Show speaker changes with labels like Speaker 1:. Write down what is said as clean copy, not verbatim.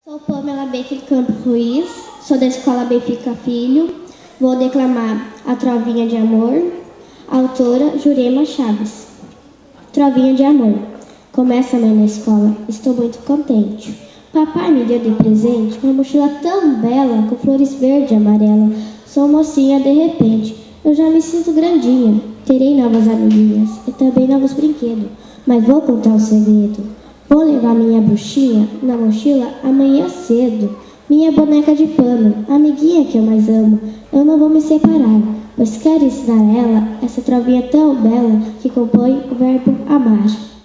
Speaker 1: Sou Pamela Baker Campos Ruiz, sou da Escola Benfica Filho. Vou declamar A Trovinha de Amor, autora Jurema Chaves. Trovinha de Amor. Começa a mãe na escola, estou muito contente. Papai me deu de presente uma mochila tão bela, com flores verde e amarela. Sou mocinha de repente, eu já me sinto grandinha. Terei novas amiguinhas e também novos brinquedos. Mas vou contar um segredo. Vou levar minha bruxinha na mochila amanhã cedo. Minha boneca de pano, a amiguinha que eu mais amo. Eu não vou me separar, pois quero ensinar ela essa trovinha tão bela que compõe o verbo amar.